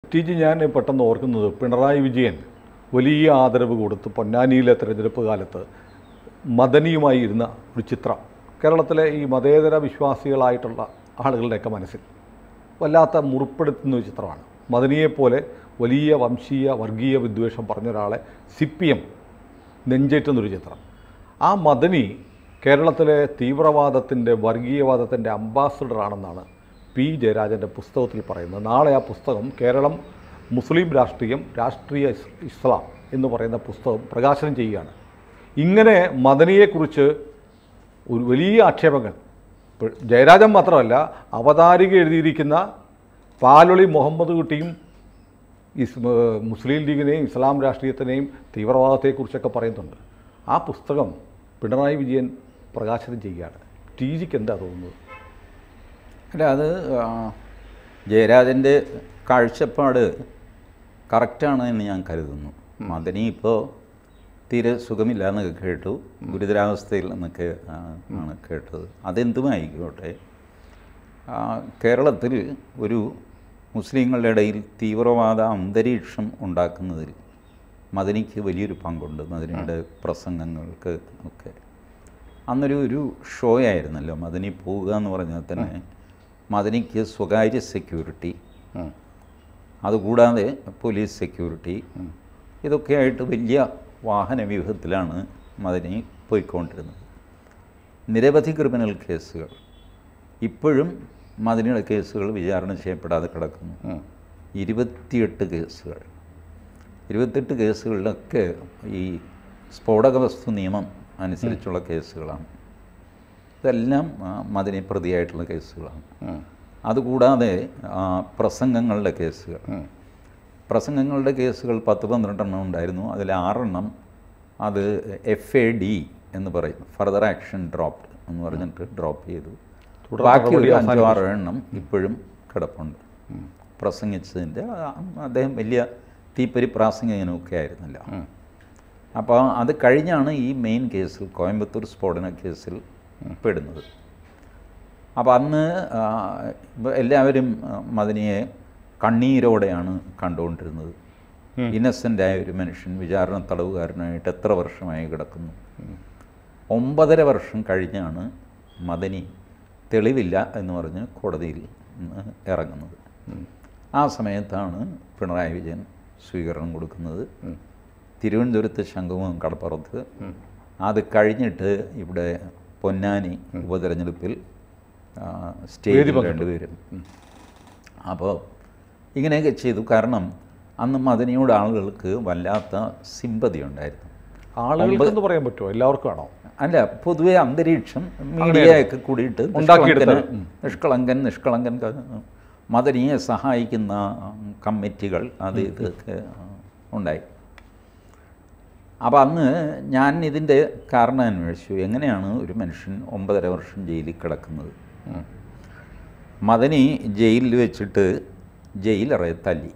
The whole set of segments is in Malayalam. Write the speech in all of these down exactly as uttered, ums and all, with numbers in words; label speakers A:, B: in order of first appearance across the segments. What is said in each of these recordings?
A: ടി ജി ഞാൻ പെട്ടെന്ന് ഓർക്കുന്നത് പിണറായി വിജയൻ വലിയ ആദരവ് കൊടുത്ത് പൊന്നാനിയിലെ തെരഞ്ഞെടുപ്പ് കാലത്ത് മദനിയുമായി ഇരുന്ന ഒരു ചിത്രം കേരളത്തിലെ ഈ മതേതര വിശ്വാസികളായിട്ടുള്ള ആളുകളുടെയൊക്കെ മനസ്സിൽ വല്ലാത്ത മുറിപ്പെടുത്തുന്ന ഒരു ചിത്രമാണ്. മദനിയെപ്പോലെ വലിയ വംശീയ വർഗീയ വിദ്വേഷം പറഞ്ഞ ഒരാളെ സി പി എം നെഞ്ചേറ്റുന്നൊരു ചിത്രം. ആ മദനി കേരളത്തിലെ തീവ്രവാദത്തിൻ്റെ വർഗീയവാദത്തിൻ്റെ അംബാസഡറാണെന്നാണ് പി ജയരാജൻ്റെ പുസ്തകത്തിൽ പറയുന്നത്. നാളെ ആ പുസ്തകം കേരളം മുസ്ലിം രാഷ്ട്രീയം രാഷ്ട്രീയ ഇസ്ലാം എന്ന് പറയുന്ന പുസ്തകം പ്രകാശനം ചെയ്യുകയാണ്. ഇങ്ങനെ മദനിയെക്കുറിച്ച് ഒരു വലിയ ആക്ഷേപങ്ങൾ ജയരാജൻ മാത്രമല്ല, അവതാരിക എഴുതിയിരിക്കുന്ന പാലൊളി മുഹമ്മദ് കുട്ടിയും ഇസ് മുസ്ലിം ലീഗിനെയും ഇസ്ലാം രാഷ്ട്രീയത്തിനെയും തീവ്രവാദത്തെക്കുറിച്ചൊക്കെ പറയുന്നുണ്ട്. ആ പുസ്തകം പിണറായി വിജയൻ പ്രകാശനം ചെയ്യുകയാണ്. ടി ജിക്ക് എന്താ തോന്നുന്നത്?
B: അല്ല, അത് ജയരാജൻ്റെ കാഴ്ചപ്പാട് കറക്റ്റാണ് എന്ന് ഞാൻ കരുതുന്നു. മദനി ഇപ്പോൾ തീരെ സുഖമില്ല എന്നൊക്കെ കേട്ടു, ഗുരുതരാവസ്ഥയിൽ എന്നൊക്കെ ആണ് കേട്ടത്. അതെന്തുമായിക്കോട്ടെ, കേരളത്തിൽ ഒരു മുസ്ലിങ്ങളുടെ ഇടയിൽ തീവ്രവാദ അന്തരീക്ഷം ഉണ്ടാക്കുന്നതിൽ മദനിക്ക് വലിയൊരു പങ്കുണ്ട്. മദനിയുടെ പ്രസംഗങ്ങൾക്ക് ഒക്കെ അന്നൊരു ഒരു ഷോ ആയിരുന്നല്ലോ മദനി പോവുക എന്ന് പറഞ്ഞാൽ തന്നെ. മദനിക്ക് സ്വകാര്യ സെക്യൂരിറ്റി, അതുകൂടാതെ പോലീസ് സെക്യൂരിറ്റി, ഇതൊക്കെയായിട്ട് വലിയ വാഹന വ്യൂഹത്തിലാണ് മദനി പോയിക്കൊണ്ടിരുന്നത്. നിരവധി ക്രിമിനൽ കേസുകൾ ഇപ്പോഴും മദനിയുടെ കേസുകൾ വിചാരണ ചെയ്യപ്പെടാതെ കിടക്കുന്നു. ഇരുപത്തിയെട്ട് കേസുകൾ ഇരുപത്തെട്ട് കേസുകളിലൊക്കെ ഈ സ്ഫോടക വസ്തു നിയമം അനുസരിച്ചുള്ള കേസുകളാണ്. ഇതെല്ലാം മദനി പ്രതിയായിട്ടുള്ള കേസുകളാണ്. അതുകൂടാതെ പ്രസംഗങ്ങളുടെ കേസുകൾ പ്രസംഗങ്ങളുടെ കേസുകൾ പത്ത് പന്ത്രണ്ടെണ്ണം ഉണ്ടായിരുന്നു. അതിൽ ആറെണ്ണം അത് എഫ് എ ഡി എന്ന് പറയും, ഫർദർ ആക്ഷൻ ഡ്രോപ്ഡ് എന്ന് പറഞ്ഞിട്ട് ഡ്രോപ്പ് ചെയ്തു. ബാക്കി ഒരു അഞ്ചോ ആറോ എണ്ണം ഇപ്പോഴും കിടപ്പുണ്ട്. പ്രസംഗിച്ചതിൻ്റെ അദ്ദേഹം വലിയ തീപ്പരി പ്രാസംഗികനൊക്കെ ആയിരുന്നില്ല. അപ്പോൾ അത് കഴിഞ്ഞാണ് ഈ മെയിൻ കേസിൽ, കോയമ്പത്തൂർ സ്ഫോടന കേസിൽ പെടുന്നത്. അപ്പോൾ അന്ന് എല്ലാവരും മദനിയെ കണ്ണീരോടെയാണ് കണ്ടുകൊണ്ടിരുന്നത്. ഇന്നസെൻ്റായ ഒരു മനുഷ്യൻ വിചാരണ തടവുകാരനായിട്ട് എത്ര വർഷമായി കിടക്കുന്നു. ഒമ്പതര വർഷം കഴിഞ്ഞാണ് മദനി തെളിവില്ല എന്ന് പറഞ്ഞ് കോടതിയിൽ ഇറങ്ങുന്നത്. ആ സമയത്താണ് പിണറായി വിജയൻ സ്വീകരണം കൊടുക്കുന്നത്. തിരുവനന്തപുരത്ത് ശംഖുമുഖം കടപ്പുറത്ത്. അത് കഴിഞ്ഞിട്ട് ഇവിടെ പൊന്നാനി ഉപതെരഞ്ഞെടുപ്പിൽ സ്റ്റേജിൽ രണ്ടുപേരും. അപ്പോൾ ഇങ്ങനെയൊക്കെ ചെയ്തു. കാരണം അന്ന് മദനിയോട് ആളുകൾക്ക് വല്ലാത്ത സിമ്പതി ഉണ്ടായിരുന്നു.
A: ആളുകൾക്കെന്ന് പറയാൻ പറ്റുമോ? എല്ലാവർക്കും ആണോ?
B: അല്ല, പൊതുവെ അന്തരീക്ഷം മീഡിയയൊക്കെ കൂടിയിട്ട് നിഷ്കളങ്കൻ നിഷ്കളങ്കൻ മദനിയെ സഹായിക്കുന്ന കമ്മിറ്റികൾ അത് ഇതൊക്കെ ഉണ്ടായി. അപ്പോൾ അന്ന് ഞാൻ ഇതിൻ്റെ കാരണം അന്വേഷിച്ചു. എങ്ങനെയാണ് ഒരു മനുഷ്യൻ ഒമ്പതര വർഷം ജയിലിൽ കിടക്കുന്നത്? മദനി ജയിലിൽ വെച്ചിട്ട് ജയിലറയെ തല്ലി.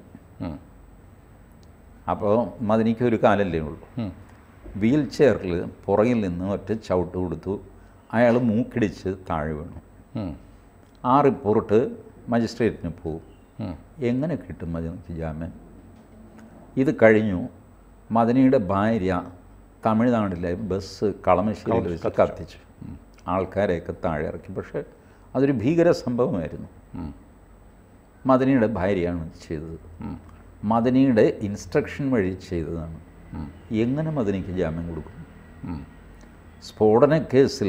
B: അപ്പോൾ മദനിക്ക് ഒരു കാലല്ലേ ഉള്ളൂ. വീൽ ചെയറിൽ പുറകിൽ നിന്ന് ഒറ്റ ചവിട്ട് കൊടുത്തു. അയാൾ മൂക്കിടിച്ച് താഴെ വീണു. ആ റിപ്പോർട്ട് മജിസ്ട്രേറ്റിന് പോകും. എങ്ങനെ കിട്ടും മദനിക്ക് ജാമ്യം? ഇത് കഴിഞ്ഞു. മദനിയുടെ ഭാര്യ തമിഴ്നാട്ടിലെ ബസ് കളമശ്ശേരിയിൽ വെച്ച് കത്തിച്ചു. ആൾക്കാരെയൊക്കെ താഴെ ഇറക്കി. പക്ഷേ അതൊരു ഭീകര സംഭവമായിരുന്നു. മദനിയുടെ ഭാര്യയാണ് ചെയ്തത്. മദനിയുടെ ഇൻസ്ട്രക്ഷൻ വഴി ചെയ്തതാണ്. എങ്ങനെ മദനിക്ക് ജാമ്യം കൊടുക്കും? സ്ഫോടന കേസിൽ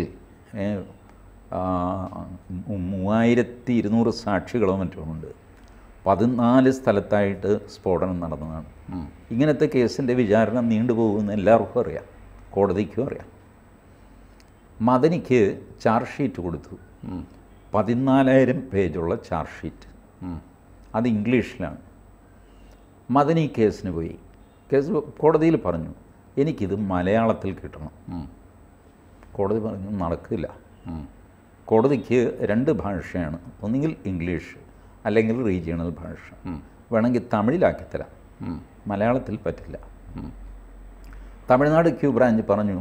B: മൂവായിരത്തി ഇരുന്നൂറ് സാക്ഷികളോ മറ്റോ ഉണ്ട്. പതിനാല് സ്ഥലത്തായിട്ട് സ്ഫോടനം നടന്നതാണ്. ഇങ്ങനത്തെ കേസിൻ്റെ വിചാരണ നീണ്ടുപോകുമെന്ന് എല്ലാവർക്കും അറിയാം, കോടതിക്കും അറിയാം. മദനിക്ക് ചാർജ് ഷീറ്റ് കൊടുത്തു. പതിനാലായിരം പേജുള്ള ചാർജ് ഷീറ്റ്. അത് ഇംഗ്ലീഷിലാണ്. മദനി കേസിന് പോയി. കേസ് കോടതിയിൽ പറഞ്ഞു, എനിക്കിത് മലയാളത്തിൽ കിട്ടണം. കോടതി പറഞ്ഞു നടക്കില്ല. കോടതിക്ക് രണ്ട് ഭാഷയാണ്, ഒന്നുകിൽ ഇംഗ്ലീഷ് അല്ലെങ്കിൽ റീജിയണൽ ഭാഷ. വേണമെങ്കിൽ തമിഴിലാക്കിത്തരാം, മലയാളത്തിൽ പറ്റില്ല. തമിഴ്നാട് ക്യൂ ബ്രാഞ്ച് പറഞ്ഞു,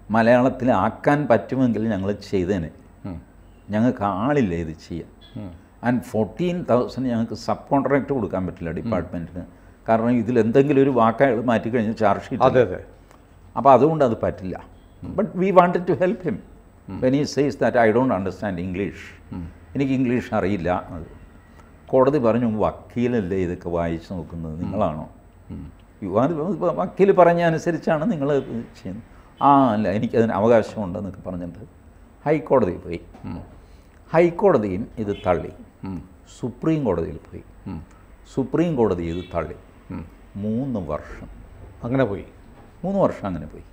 B: മലയാളത്തിൽ ആക്കാൻ പറ്റുമെങ്കിൽ ഞങ്ങൾ ചെയ്തേനെ, ഞങ്ങൾക്ക് ആളില്ല ഇത് ചെയ്യാൻ. ആൻഡ് ഫോർട്ടീൻ തൗസൻഡ് ഞങ്ങൾക്ക് സബ് കോൺട്രാക്ട് കൊടുക്കാൻ പറ്റില്ല ഡിപ്പാർട്ട്മെൻറ്റിന്. കാരണം ഇതിലെന്തെങ്കിലും ഒരു വാക്കയാൾ മാറ്റി കഴിഞ്ഞാൽ ചാർജ് ഷീറ്റ്.
A: അതെ അതെ.
B: അപ്പോൾ അതുകൊണ്ട് അത് പറ്റില്ല. But we wanted to help him when he says that I don't understand English. എനിക്ക് ഇംഗ്ലീഷ് അറിയില്ല. കോടതി പറഞ്ഞു, വക്കീലല്ലേ ഇതൊക്കെ വായിച്ച് നോക്കുന്നത്, നിങ്ങളാണോ? വക്കീൽ പറഞ്ഞ അനുസരിച്ചാണ് നിങ്ങൾ ചെയ്യുന്നത്. ആ അല്ല, എനിക്കതിന് അവകാശമുണ്ടെന്നൊക്കെ പറഞ്ഞിട്ട് ഹൈക്കോടതിയിൽ പോയി. ഹൈക്കോടതിയും ഇത് തള്ളി. സുപ്രീം കോടതിയിൽ പോയി. സുപ്രീം കോടതി ഇത് തള്ളി. മൂന്ന് വർഷം
A: അങ്ങനെ പോയി.
B: മൂന്ന് വർഷം അങ്ങനെ പോയി.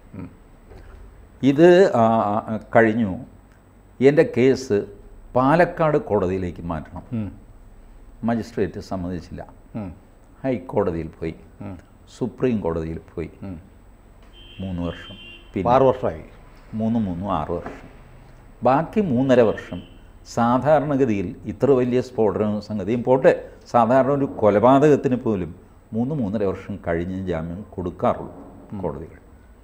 B: ഇത് കഴിഞ്ഞു. എൻ്റെ കേസ് പാലക്കാട് കോടതിയിലേക്ക് മാറ്റണം. മജിസ്ട്രേറ്റ് സമ്മതിച്ചില്ല. ഹൈക്കോടതിയിൽ പോയി, സുപ്രീം കോടതിയിൽ പോയി. മൂന്ന് വർഷം. പിന്നെ
A: ആറ് വർഷമായി.
B: മൂന്ന് മൂന്നും ആറ് വർഷം. ബാക്കി മൂന്നര വർഷം സാധാരണഗതിയിൽ ഇത്ര വലിയ സ്ഫോടന സംഗതിയും പോട്ടെ, സാധാരണ ഒരു കൊലപാതകത്തിന് പോലും മൂന്ന് മൂന്നര വർഷം കഴിഞ്ഞ് ജാമ്യം കൊടുക്കാറുള്ളൂ കോടതികൾ.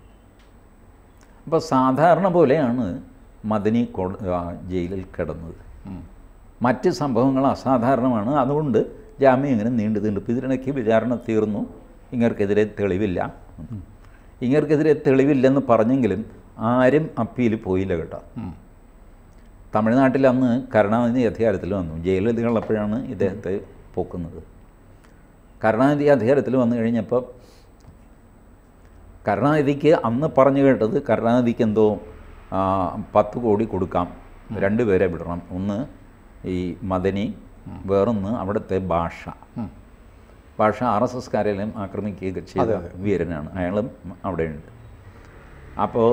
B: അപ്പോൾ സാധാരണ പോലെയാണ് മദനി കോ ജയിലിൽ കിടന്നത്. മറ്റ് സംഭവങ്ങൾ അസാധാരണമാണ്. അതുകൊണ്ട് ജാമ്യം ഇങ്ങനെ നീണ്ടു നീണ്ടു. ഇതിനിടയ്ക്ക് വിചാരണ തീർന്നു. ഇങ്ങർക്കെതിരെ തെളിവില്ല. ഇങ്ങർക്കെതിരെ തെളിവില്ലെന്ന് പറഞ്ഞെങ്കിലും ആരും അപ്പീൽ പോയില്ല കേട്ടോ. തമിഴ്നാട്ടിൽ അന്ന് കരുണാനിധി അധികാരത്തിൽ വന്നു. ജയിലധികം ഉള്ളപ്പോഴാണ് ഇദ്ദേഹത്തെ പോക്കുന്നത്. കരുണാനിധി അധികാരത്തിൽ വന്നു കഴിഞ്ഞപ്പോൾ കരുണാനിധിക്ക് അന്ന് പറഞ്ഞു കേട്ടത്, കരുണാനിധിക്ക് എന്തോ പത്ത് കോടി കൊടുക്കാം, രണ്ടുപേരെ വിടണം. ഒന്ന് ഈ മദനി, വേറൊന്ന് അവിടുത്തെ ഭാഷ. ഭാഷ ആർ എസ് എസ് കാര്യാലയം ആക്രമിക്കുകയൊക്കെ ചെയ്ത വീരനാണ്, അയാളും അവിടെയുണ്ട്. അപ്പോൾ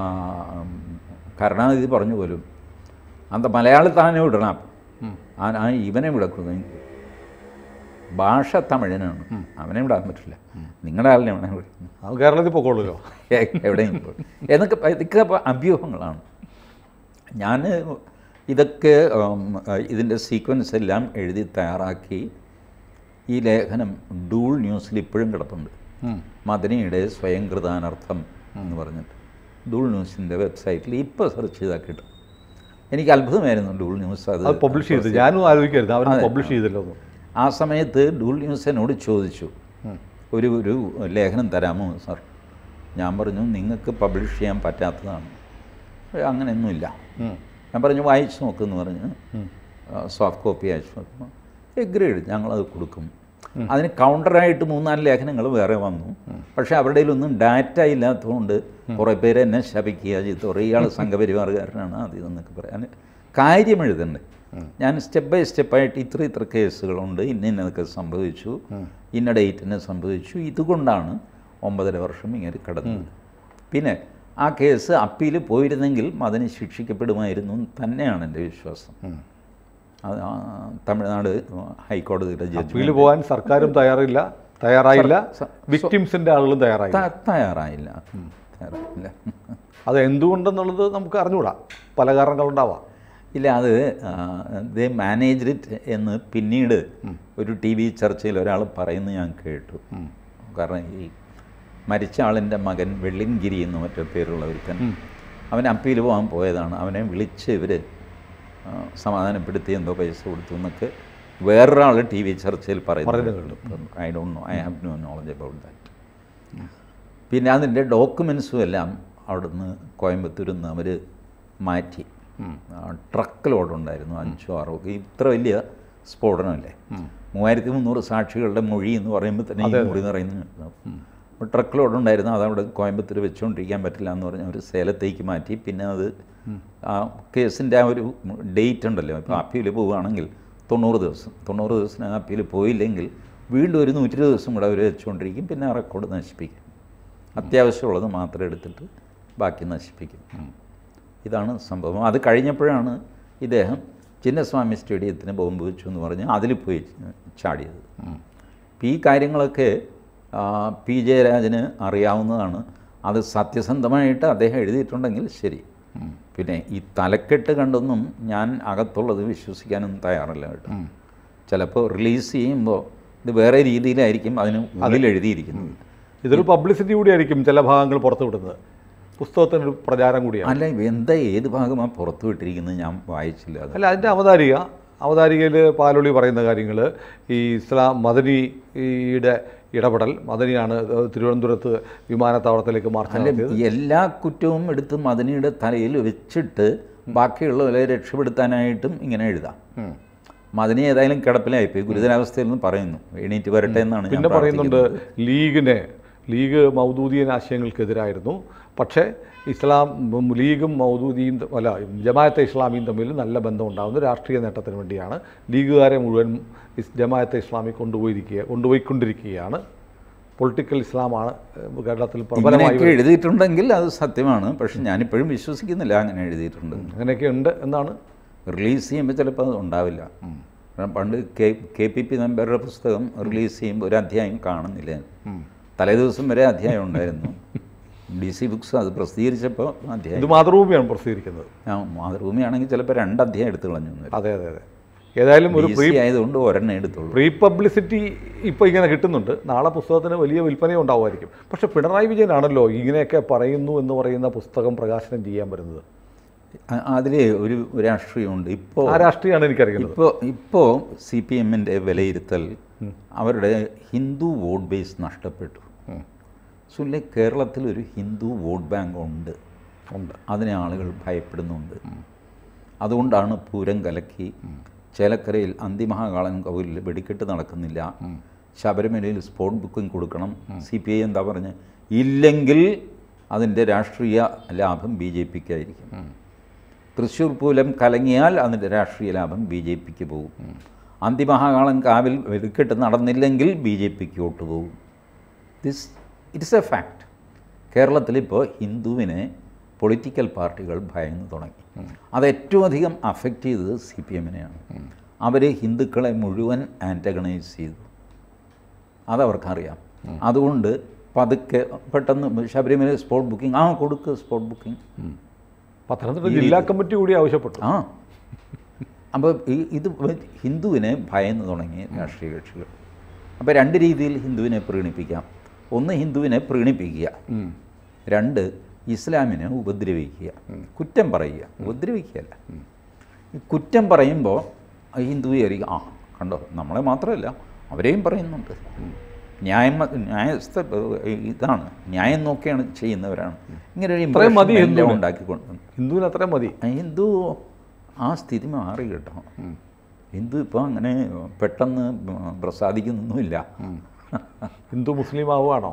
B: കരുണാനിധി പറഞ്ഞു പോലും, അന്ത മലയാളത്താനെ വിടണം, ആ ഇവനെ വിടക്കുന്നു. ഭാഷ തമിഴനാണ്, അവനെ വിടാൻ പറ്റില്ല, നിങ്ങളുടെ ആളിനെ വേണേ വിടുന്നു,
A: കേരളത്തിൽ പോയിക്കോളൂല്ലോ
B: എവിടെയും പോയി എന്നൊക്കെ. ഇതൊക്കെ അഭ്യൂഹങ്ങളാണ്. ഞാൻ ഇതൊക്കെ ഇതിൻ്റെ സീക്വൻസ് എല്ലാം എഴുതി തയ്യാറാക്കി. ഈ ലേഖനം ഡൂൾ ന്യൂസിൽ ഇപ്പോഴും കിടപ്പുണ്ട്. മദനിയുടെ സ്വയംകൃതാനർത്ഥം എന്ന് പറഞ്ഞിട്ട് ഡൂൾ ന്യൂസിൻ്റെ വെബ്സൈറ്റിൽ ഇപ്പോൾ സെർച്ച് ചെയ്താൽ കിട്ടും. എനിക്ക് അത്ഭുതമായിരുന്നു ഡൂൾ ന്യൂസ് അത്
A: പബ്ലിഷ് ചെയ്ത്. ഞാനും ആലോചിക്കരുത് അവർ പബ്ലിഷ് ചെയ്തല്ലോ.
B: ആ സമയത്ത് ഡൂൾ ന്യൂസ് എന്നോട് ചോദിച്ചു, ഒരു ഒരു ലേഖനം തരാമോ സാർ? ഞാൻ പറഞ്ഞു, നിങ്ങൾക്ക് പബ്ലിഷ് ചെയ്യാൻ പറ്റാത്തതാണ്, അങ്ങനെയൊന്നുമില്ല. ഞാൻ പറഞ്ഞു, വായിച്ച് നോക്കുമെന്ന് പറഞ്ഞ് സോഫ്റ്റ് കോപ്പി അയച്ചു നോക്കുമ്പോൾ എഗ്രീഡ്, ഞങ്ങളത് കൊടുക്കും. അതിന് കൗണ്ടറായിട്ട് മൂന്നാല് ലേഖനങ്ങൾ വേറെ വന്നു. പക്ഷേ അവരുടെ ഒന്നും ഡാറ്റ ഇല്ലാത്തതുകൊണ്ട് കുറേ പേര് എന്നെ ശപിക്കുക ചെയ്തു. കുറേ ഇയാൾ സംഘപരിവാറുകാരനാണ് അത് ഇതെന്നൊക്കെ പറയാൻ. കാര്യം എഴുതണ്ടേ? ഞാൻ സ്റ്റെപ്പ് ബൈ സ്റ്റെപ്പായിട്ട് ഇത്ര ഇത്ര കേസുകളുണ്ട്, ഇന്ന ഇന്നതൊക്കെ സംഭവിച്ചു, ഇന്ന ഡേറ്റിനെ സംഭവിച്ചു, ഇതുകൊണ്ടാണ് ഒമ്പതര വർഷം ഇങ്ങനെ കിടന്നത്. പിന്നെ ആ കേസ് അപ്പീൽ പോയിരുന്നെങ്കിൽ അതിന് ശിക്ഷിക്കപ്പെടുമായിരുന്നു തന്നെയാണ് എൻ്റെ വിശ്വാസം. തമിഴ്നാട് ഹൈക്കോടതിയുടെ
A: ജഡ്ജിയിൽ പോകാൻ സർക്കാരും തയ്യാറില്ല തയ്യാറായില്ല വിക്ടിംസിൻ്റെ ആളുകളും തയ്യാറായി
B: തയ്യാറായില്ല തയ്യാറായില്ല
A: അത് എന്തുകൊണ്ടെന്നുള്ളത് നമുക്ക് അറിഞ്ഞുകൂടാ, പല കാരണങ്ങളുണ്ടാവാം.
B: ഇല്ല, അത് ദേ മാനേജ്ഡ് ഇറ്റ് എന്ന് പിന്നീട് ഒരു ടി വി ചർച്ചയിൽ ഒരാൾ പറയുന്നത് ഞാൻ കേട്ടു. കാരണം ഈ മരിച്ച ആളിൻ്റെ മകൻ വെള്ളിൻഗിരി എന്ന് മറ്റോ പേരുള്ള ഒരുത്തൻ, അവൻ അപ്പീൽ പോകാൻ പോയതാണ്. അവനെ വിളിച്ച് ഇവർ സമാധാനപ്പെടുത്തി എന്തോ പൈസ കൊടുത്തു എന്നൊക്കെ വേറൊരാൾ ടി വി ചർച്ചയിൽ പറയുന്നുണ്ട്. I don't know, I have no knowledge about that. പിന്നെ അതിൻ്റെ ഡോക്യുമെൻസും എല്ലാം അവിടുന്ന് കോയമ്പത്തൂരിൽ നിന്ന് അവർ മാറ്റി. ട്രക്ക് ലോഡുണ്ടായിരുന്നു, അഞ്ചോ ആറോ. ഇത്ര വലിയ സ്ഫോടനമല്ലേ, മൂവായിരത്തി മുന്നൂറ് സാക്ഷികളുടെ മൊഴി എന്ന് പറയുമ്പോൾ തന്നെ ഈ മുറി നിറയുന്നു. അപ്പോൾ ട്രക്ക് ലോഡുണ്ടായിരുന്നു, അതവിടെ കോയമ്പത്തൂർ വെച്ചുകൊണ്ടിരിക്കാൻ പറ്റില്ല എന്ന് പറഞ്ഞ് അവർ സേലത്തേക്ക് മാറ്റി. പിന്നെ അത് ആ കേസിൻ്റെ ആ ഒരു ഡേറ്റ് ഉണ്ടല്ലോ, ഇപ്പോൾ അപ്പീൽ പോവുകയാണെങ്കിൽ തൊണ്ണൂറ് ദിവസം തൊണ്ണൂറ് ദിവസം അപ്പീൽ പോയില്ലെങ്കിൽ വീണ്ടും ഒരു നൂറ്റി ഇരുപത് ദിവസം കൂടെ അവർ വെച്ചുകൊണ്ടിരിക്കും. പിന്നെ ആ റെക്കോർഡ് നശിപ്പിക്കും, അത്യാവശ്യമുള്ളത് മാത്രം എടുത്തിട്ട് ബാക്കി നശിപ്പിക്കും. ഇതാണ് സംഭവം. അത് കഴിഞ്ഞപ്പോഴാണ് ഇദ്ദേഹം ചിന്നസ്വാമി സ്റ്റേഡിയത്തിന് ബോംബ് വെച്ചു എന്ന് പറഞ്ഞ് അതിൽ പോയി ചാടിയത്. ഈ കാര്യങ്ങളൊക്കെ പി ജയരാജന് അറിയാവുന്നതാണ്. അത് സത്യസന്ധമായിട്ട് അദ്ദേഹം എഴുതിയിട്ടുണ്ടെങ്കിൽ ശരി. പിന്നെ ഈ തലക്കെട്ട് കണ്ടൊന്നും ഞാൻ അകത്തുള്ളത് വിശ്വസിക്കാനൊന്നും തയ്യാറല്ല കേട്ടോ. ചിലപ്പോൾ റിലീസ് ചെയ്യുമ്പോൾ ഇത് വേറെ രീതിയിലായിരിക്കും അതിന് അതിൽ എഴുതിയിരിക്കുന്നത്.
A: ഇതൊരു പബ്ലിസിറ്റി കൂടിയായിരിക്കും ചില ഭാഗങ്ങൾ പുറത്തു വിടുന്നത്, പുസ്തകത്തിനൊരു പ്രചാരം കൂടിയാണ്.
B: അല്ല, എന്താ ഏത് ഭാഗമാണ് പുറത്തു വിട്ടിരിക്കുന്നത് ഞാൻ വായിച്ചില്ല.
A: അല്ല, അതിൻ്റെ അവതാരിക അവതാരികയിൽ പാലൊളി പറയുന്ന കാര്യങ്ങൾ ഈ ഇസ്ലാം മദനിയുടെ ഇടപെടൽ, മദനിയാണ് തിരുവനന്തപുരത്ത് വിമാനത്താവളത്തിലേക്ക് മാർച്ച് നടത്തിയത്.
B: എല്ലാ കുറ്റവും എടുത്ത് മദനിയുടെ തലയിൽ വെച്ചിട്ട് ബാക്കിയുള്ളവരെ രക്ഷപ്പെടുത്താനായിട്ടും ഇങ്ങനെ എഴുതാം. മദനി ഏതായാലും കിടപ്പിലായിപ്പോയി, ഗുരുതരാവസ്ഥയിൽ നിന്ന് പറയുന്നു, എണീറ്റ് വരട്ടെ എന്നാണ്.
A: പിന്നെ പറയുന്നുണ്ട് ലീഗിനെ ലീഗ് മൗദൂദിയൻ ആശയങ്ങൾക്കെതിരായിരുന്നു, പക്ഷേ ഇസ്ലാം ലീഗും മൗദൂദിയും അല്ല ജമാഅത്തെ ഇസ്ലാമിയും തമ്മിൽ നല്ല ബന്ധം ഉണ്ടാകുന്ന രാഷ്ട്രീയ നേട്ടത്തിന് വേണ്ടിയാണ് ലീഗുകാരെ മുഴുവൻ ജമാഅത്തെ ഇസ്ലാമി കൊണ്ടുപോയിരിക്കുക കൊണ്ടുപോയിക്കൊണ്ടിരിക്കുകയാണ് പൊളിറ്റിക്കൽ ഇസ്ലാമാണ് കേരളത്തിൽ
B: പ്രബലമായി എഴുതിയിട്ടുണ്ടെങ്കിൽ അത് സത്യമാണ്. പക്ഷെ ഞാനിപ്പോഴും വിശ്വസിക്കുന്നില്ല അങ്ങനെ എഴുതിയിട്ടുണ്ട്.
A: അങ്ങനെയൊക്കെ ഉണ്ട് എന്നാണ്.
B: റിലീസ് ചെയ്യുമ്പോൾ ചിലപ്പോൾ അത് ഉണ്ടാവില്ല. പണ്ട് കെ കെ പി പി നമ്പറുടെ പുസ്തകം റിലീസ് ചെയ്യുമ്പോൾ ഒരു അധ്യായം കാണുന്നില്ല. തലേ ദിവസം വരെ അധ്യായം ഉണ്ടായിരുന്നു. ഡി സി ബുക്സ് അത് പ്രസിദ്ധീകരിച്ചപ്പോൾ അധ്യായം.
A: ഇത് മാതൃഭൂമിയാണ് പ്രസിദ്ധീകരിക്കുന്നത്.
B: ആ മാതൃഭൂമിയാണെങ്കിൽ ചിലപ്പോൾ രണ്ട് അധ്യായം എടുത്തു കളഞ്ഞു.
A: അതെ അതെ അതെ ഏതായാലും ഒരു
B: പ്രീ ആയതുകൊണ്ട് ഒരെണ്ണം എടുത്തോളൂ.
A: പ്രീ പബ്ലിസിറ്റി ഇപ്പോൾ ഇങ്ങനെ കിട്ടുന്നുണ്ട്. നാളെ പുസ്തകത്തിന് വലിയ വിൽപ്പന ഉണ്ടാവുമായിരിക്കും. പക്ഷേ പിണറായി വിജയനാണല്ലോ ഇങ്ങനെയൊക്കെ പറയുന്നു എന്ന് പറയുന്ന പുസ്തകം പ്രകാശനം ചെയ്യാൻ വരുന്നത്.
B: അതിൽ ഒരു രാഷ്ട്രീയമുണ്ട്. ഇപ്പോൾ
A: ആ രാഷ്ട്രീയമാണ് എനിക്കറിയുന്നത്.
B: ഇപ്പോൾ ഇപ്പോൾ സി പി എമ്മിൻ്റെ വിലയിരുത്തൽ അവരുടെ ഹിന്ദു വോട്ട് ബേസ് നഷ്ടപ്പെട്ടു. സുനിൽ, കേരളത്തിൽ ഒരു ഹിന്ദു വോട്ട് ബാങ്ക് ഉണ്ട് ഉണ്ട് അതിനെ ആളുകൾ ഭയപ്പെടുന്നുണ്ട്. അതുകൊണ്ടാണ് പൂരം കലക്കി ചേലക്കരയിൽ അന്തിമഹാകാളൻ കോവിലിൽ വെടിക്കെട്ട് നടക്കുന്നില്ല, ശബരിമലയിൽ സ്പോട്ട് ബുക്കിംഗ് കൊടുക്കണം. സി പി ഐ എന്താ പറഞ്ഞ്, ഇല്ലെങ്കിൽ അതിൻ്റെ രാഷ്ട്രീയ ലാഭം ബി ജെ പിക്കായിരിക്കും. തൃശ്ശൂർ പൂരം കലങ്ങിയാൽ അതിൻ്റെ രാഷ്ട്രീയ ലാഭം ബി ജെ പിക്ക് പോകും. അന്തിമഹാകാളൻ കാവിൽ വെടിക്കെട്ട് നടന്നില്ലെങ്കിൽ ബി ജെ പിക്ക് വോട്ട് പോകും. This it's a fact. കേരളത്തിലിപ്പോൾ ഹിന്ദുവിനെ പൊളിറ്റിക്കൽ പാർട്ടികൾ ഭയന്ന് തുടങ്ങി. അത് ഏറ്റവും അധികം അഫക്റ്റ് ചെയ്തത് സി പി എമ്മിനെയാണ്. അവർ ഹിന്ദുക്കളെ മുഴുവൻ ആൻറ്റഗണൈസ് ചെയ്തു, അതവർക്കറിയാം. അതുകൊണ്ട് പതുക്കെ പെട്ടെന്ന് ശബരിമല സ്പോട്ട് ബുക്കിംഗ് ആ കൊടുക്കുക സ്പോട്ട് ബുക്കിംഗ്
A: പത്തനംതിട്ട ജില്ലാ കമ്മിറ്റി കൂടി ആവശ്യപ്പെട്ടു.
B: ആ അപ്പോൾ ഈ ഇത് ഹിന്ദുവിനെ ഭയന്ന് തുടങ്ങി രാഷ്ട്രീയ കക്ഷികൾ. അപ്പോൾ രണ്ട് രീതിയിൽ ഹിന്ദുവിനെ പ്രീണിപ്പിക്കാം. ഒന്ന് ഹിന്ദുവിനെ പ്രീണിപ്പിക്കുക, രണ്ട് ഇസ്ലാമിനെ ഉപദ്രവിക്കുക, കുറ്റം പറയുക, ഉപദ്രവിക്കുകയല്ല. കുറ്റം പറയുമ്പോൾ ഹിന്ദു വിചാരിക്കും ആ കണ്ടോ നമ്മളെ മാത്രമല്ല അവരെയും പറയുന്നുണ്ട്, ന്യായം ന്യായസ്ഥ ഇതാണ്, ന്യായം നോക്കിയാണ് ചെയ്യുന്നവരാണ്. ഇങ്ങനെ ഒരു ഇംപ്രഷൻ ഉണ്ടാക്കിക്കൊണ്ട്
A: ഹിന്ദുവിന് അത്രയും മതി.
B: ഹിന്ദു ആ സ്ഥിതി മാറി കേട്ടോ. ഹിന്ദു ഇപ്പോൾ അങ്ങനെ പെട്ടെന്ന് പ്രസാദിക്കുന്നൊന്നുമില്ല.
A: ഹിന്ദു മുസ്ലിം ആവുകയാണോ?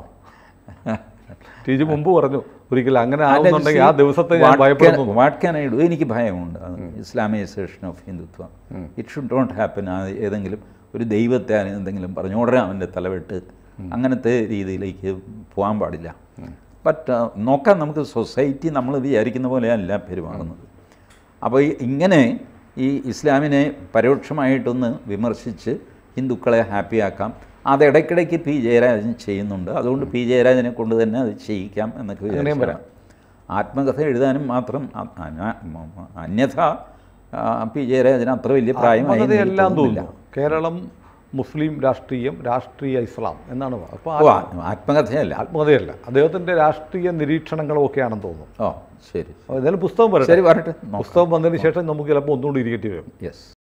A: ടീജി മുമ്പ് പറഞ്ഞു ഒരിക്കലും അങ്ങനെ ആവുന്നുണ്ടെങ്കിൽ ആ ദിവസത്തെ ഞാൻ ഭയപ്പെടുന്നു.
B: What can I do? എനിക്ക് ഭയമുണ്ട്. ഇസ്ലാമൈസേഷൻ ഓഫ് ഹിന്ദുത്വം ഇറ്റ് ഷുഡ് നോട്ട് ഹാപ്പൻ. ഏതെങ്കിലും ഒരു ദൈവത്തെ എന്തെങ്കിലും പറഞ്ഞു ഉടനെ അവൻ്റെ തലവെട്ട് അങ്ങനത്തെ രീതിയിലേക്ക് പോകാൻ പാടില്ല. ബട്ട് നോക്കാൻ നമുക്ക് സൊസൈറ്റി നമ്മൾ വിചാരിക്കുന്ന പോലെയല്ല പെരുമാറുന്നത്. അപ്പോൾ ഇങ്ങനെ ഈ ഇസ്ലാമിനെ പരോക്ഷമായിട്ടൊന്ന് വിമർശിച്ച് ഹിന്ദുക്കളെ ഹാപ്പിയാക്കാം. അത് ഇടയ്ക്കിടയ്ക്ക് പി ജയരാജൻ ചെയ്യുന്നുണ്ട്. അതുകൊണ്ട് പി ജയരാജനെ കൊണ്ട് തന്നെ അത് ചെയ്യിക്കാം എന്നൊക്കെ വിചാരിക്കാം. ആത്മകഥ എഴുതാനും മാത്രം അന്യഥ പി ജയരാജന് അത്ര വലിയ പ്രായമായി
A: എല്ലാം തോന്നുന്നു. കേരളം മുസ്ലിം രാഷ്ട്രീയം, രാഷ്ട്രീയ ഇസ്ലാം എന്നാണ്. അപ്പോൾ
B: ആത്മകഥയല്ല
A: ആത്മകഥയല്ല അദ്ദേഹത്തിൻ്റെ രാഷ്ട്രീയ നിരീക്ഷണങ്ങളും ഒക്കെയാണെന്ന് തോന്നുന്നു.
B: ഓ ശരി,
A: ഏതായാലും പുസ്തകം വരട്ടെ.
B: ശരി വരട്ടെ.
A: പുസ്തകം വന്നതിന് ശേഷം നമുക്ക് ചിലപ്പോൾ ഒന്നുകൂടി ഇരിക്കേണ്ടി വരും.
B: യെസ്.